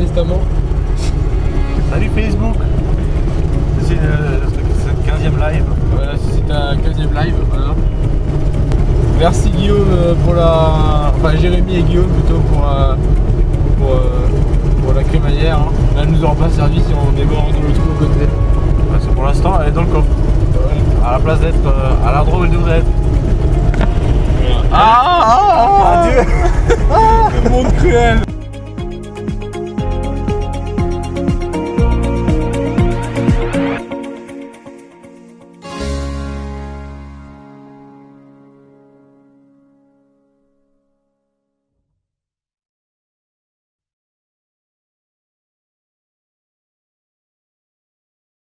Testament. Salut Facebook. C'est le 15e live. Voilà, c'est un 15e live. Voilà. Merci Guillaume pour la... Enfin Jérémy et Guillaume plutôt pour la crémaillère. Hein. Là, elle nous aura pas servi si on est mort dans le trou à côté. Parce que pour l'instant, elle est dans le coffre. Ouais. À la place d'être à l'endroit où elle devrait être. Voilà. Adieu. Le monde cruel.